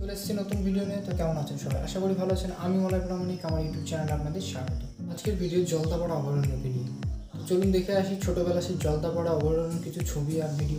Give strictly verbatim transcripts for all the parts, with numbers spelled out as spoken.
চলে এসেছি নতুন ভিডিও নিয়ে। তো কেমন আছেন সবাই? আশা করি ভালো আছেন। আমি মলয় প্রামাণিক, আমার ইউটিউব চ্যানেলে আপনাদের স্বাগত। আজকের ভিডিও জলদাপাড়া অভয়ারণ্য ভিডিও। চলুন দেখে আসি ছোটোবেলা সেই জলদাপাড়া অভয়ারণ্যের কিছু ছবি আর ভিডিও।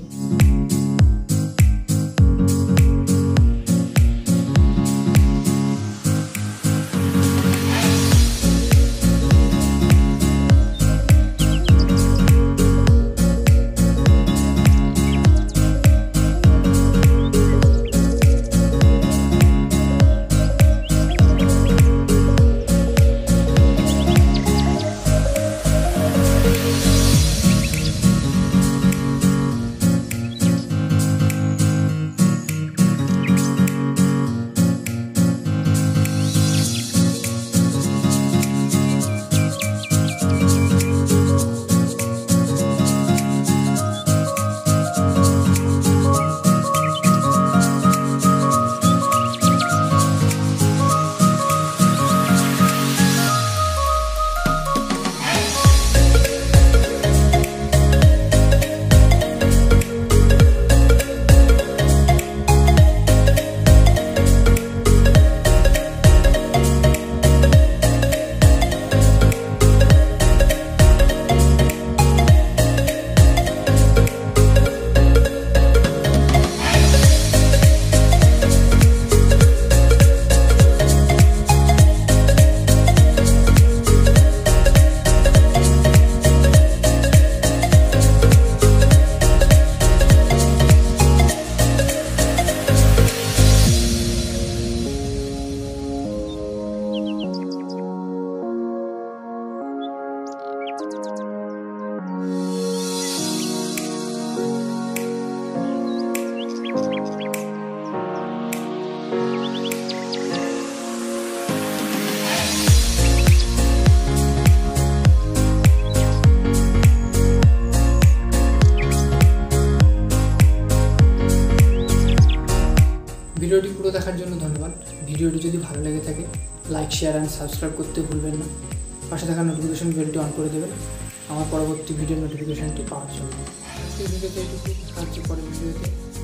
ভিডিওটি পুরো দেখার জন্য ধন্যবাদ। ভিডিওটি যদি ভালো লেগে থাকে লাইক, শেয়ার অ্যান্ড সাবস্ক্রাইব করতে ভুলবেন না। পাশে থাকা নোটিফিকেশন বেলটি অন করে দেবেন আমার পরবর্তী ভিডিও নোটিফিকেশনটি পাওয়ার জন্য। আজকের ভিডিওতে এইটুকু, দেখা হচ্ছে পরের ভিডিওতে।